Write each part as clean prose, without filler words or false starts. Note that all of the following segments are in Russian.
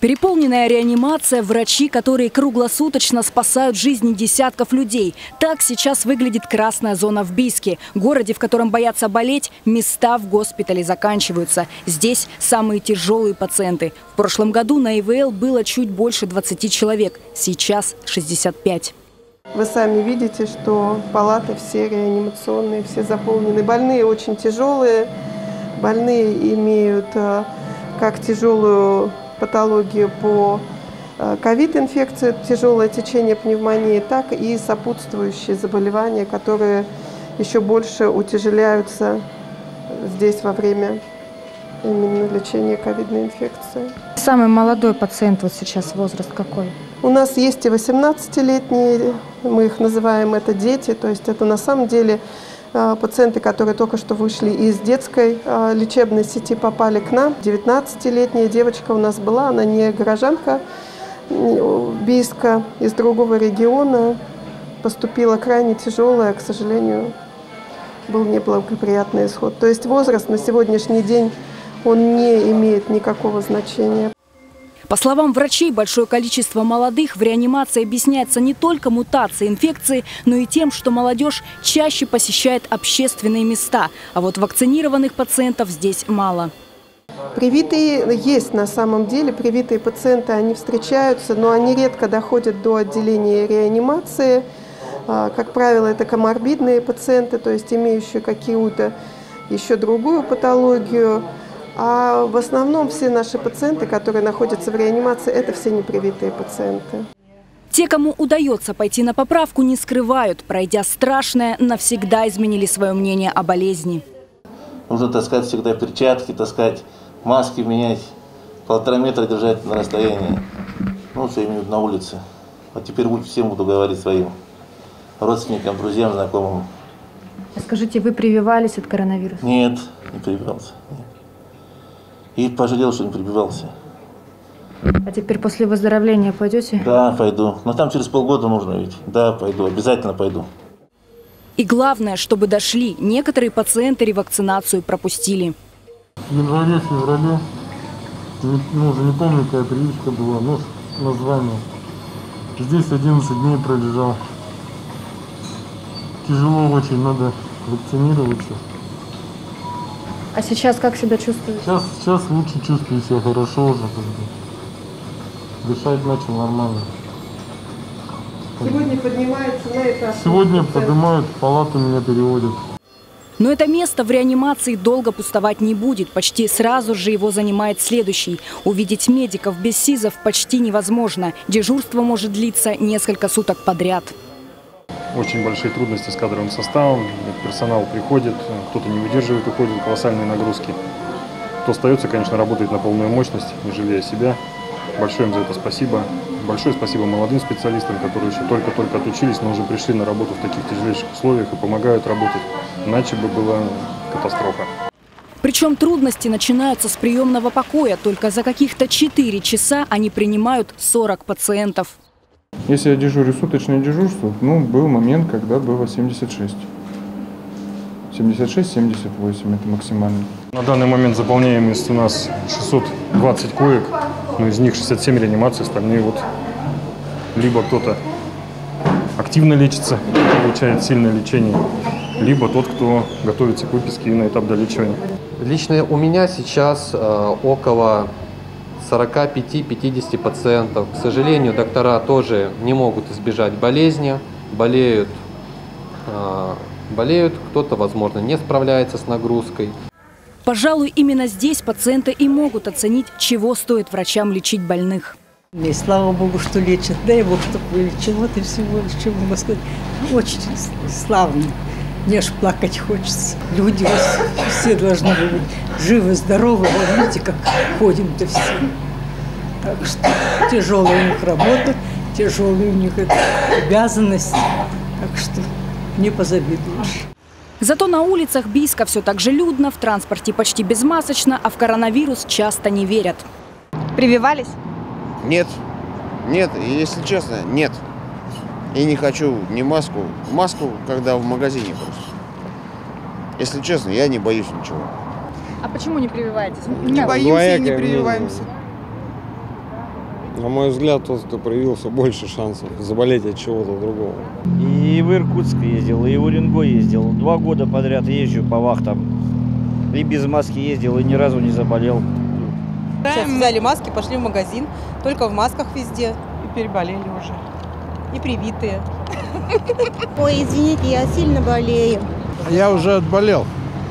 Переполненная реанимация, врачи, которые круглосуточно спасают жизни десятков людей. Так сейчас выглядит красная зона в Бийске. Городе, в котором боятся болеть, места в госпитале заканчиваются. Здесь самые тяжелые пациенты. В прошлом году на ИВЛ было чуть больше 20 человек, сейчас 65. Вы сами видите, что палаты все реанимационные, все заполнены. Больные очень тяжелые, больные имеют как тяжелую патологию по ковид-инфекции, тяжелое течение пневмонии, так и сопутствующие заболевания, которые еще больше утяжеляются здесь во время именно лечения ковидной инфекции. Самый молодой пациент вот сейчас возраст какой? У нас есть и 18-летние, мы их называем это дети, то есть это на самом деле пациенты, которые только что вышли из детской лечебной сети, попали к нам. 19-летняя девочка у нас была, она не горожанка Бийска, из другого региона, поступила крайне тяжелая, к сожалению, был неблагоприятный исход. То есть возраст на сегодняшний день, он не имеет никакого значения. По словам врачей, большое количество молодых в реанимации объясняется не только мутацией инфекции, но и тем, что молодежь чаще посещает общественные места. А вот вакцинированных пациентов здесь мало. Привитые есть на самом деле, привитые пациенты, они встречаются, но они редко доходят до отделения реанимации. Как правило, это коморбидные пациенты, то есть имеющие какую-то еще другую патологию. А в основном все наши пациенты, которые находятся в реанимации, это все непривитые пациенты. Те, кому удается пойти на поправку, не скрывают. Пройдя страшное, навсегда изменили свое мнение о болезни. Нужно таскать всегда перчатки, таскать маски, менять, 1,5 метра держать на расстоянии. Ну, все именно на улице. А теперь всем буду говорить своим родственникам, друзьям, знакомым. Скажите, вы прививались от коронавируса? Нет, не прививался. Нет. И пожалел, что не прибивался. А теперь после выздоровления пойдете? Да, пойду. Но там через полгода нужно ведь. Да, пойду, обязательно пойду. И главное, чтобы дошли. Некоторые пациенты ревакцинацию пропустили. В феврале, уже не помню, какая прививка была, но название. Здесь 11 дней пролежал. Тяжело очень, надо вакцинироваться. А сейчас как себя чувствуете? Сейчас лучше чувствую себя, хорошо уже. Дышать начал нормально. Сегодня поднимается на этаж. Сегодня поднимают, в палату меня переводят. Но это место в реанимации долго пустовать не будет. Почти сразу же его занимает следующий. Увидеть медиков без СИЗов почти невозможно. Дежурство может длиться несколько суток подряд. Очень большие трудности с кадровым составом, персонал приходит, кто-то не выдерживает, уходит, колоссальные нагрузки. Кто остается, конечно, работает на полную мощность, не жалея себя. Большое им за это спасибо. Большое спасибо молодым специалистам, которые еще только-только отучились, но уже пришли на работу в таких тяжелейших условиях и помогают работать. Иначе бы была катастрофа. Причем трудности начинаются с приемного покоя. Только за каких-то 4 часа они принимают 40 пациентов. Если я дежурю суточное дежурство, был момент, когда было 76. 76-78 это максимально. На данный момент заполняемость у нас 620 коек, но из них 67 реанимаций, остальные либо кто-то активно лечится, получает сильное лечение, либо тот, кто готовится к выписке и на этап долечивания. Лично у меня сейчас около 45-50 пациентов. К сожалению, доктора тоже не могут избежать болезни, болеют, кто-то, возможно, не справляется с нагрузкой. Пожалуй, именно здесь пациенты и могут оценить, чего стоит врачам лечить больных. И слава Богу, что лечат. Дай Бог, чтобы вылечил. Вот и всего, чего могу сказать. Очень славно. Мне аж плакать хочется. Люди все должны быть живы, здоровы. Вот видите, как ходим-то все. Так что тяжелая у них работа, тяжелая у них обязанность. Так что не позавидуешь. Зато на улицах Бийска все так же людно, в транспорте почти безмасочно, а в коронавирус часто не верят. Прививались? Нет, если честно, нет. И не хочу ни маску. Маску, когда в магазине просто. Если честно, я не боюсь ничего. А почему не прививаетесь? Не боимся и не прививаемся. На мой взгляд, тот, кто привился, больше шансов заболеть от чего-то другого. И в Иркутск ездил, и в Уренгой ездил. 2 года подряд езжу по вахтам. И без маски ездил, и ни разу не заболел. Сейчас взяли маски, пошли в магазин. Только в масках везде. И переболели уже. И привитые. Ой, извините, я сильно болею. Я уже отболел.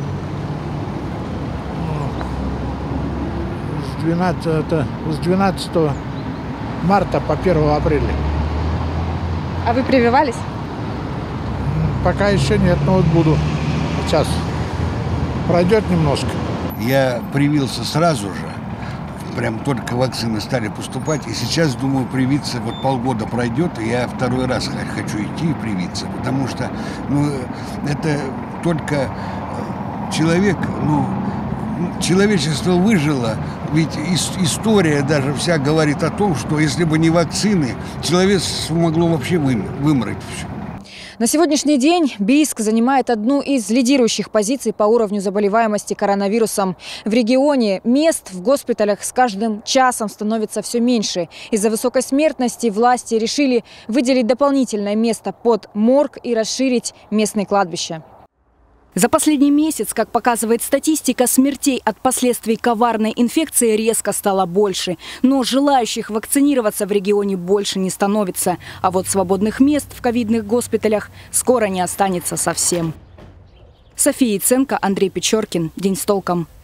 С 12 марта по 1 апреля. А вы прививались? Пока еще нет, но вот буду. Сейчас пройдет немножко. Я привился сразу же. Прям только вакцины стали поступать. И сейчас думаю привиться, вот полгода пройдет, и я 2-й раз хочу идти и привиться. Потому что это только человек, человечество выжило. Ведь история даже вся говорит о том, что если бы не вакцины, человечество могло вообще вымрать все. На сегодняшний день Бийск занимает одну из лидирующих позиций по уровню заболеваемости коронавирусом. В регионе мест в госпиталях с каждым часом становится все меньше. Из-за высокой смертности власти решили выделить дополнительное место под морг и расширить местные кладбища. За последний месяц, как показывает статистика, смертей от последствий коварной инфекции резко стало больше. Но желающих вакцинироваться в регионе больше не становится. А вот свободных мест в ковидных госпиталях скоро не останется совсем. София Яценко, Андрей Печоркин. День с толком.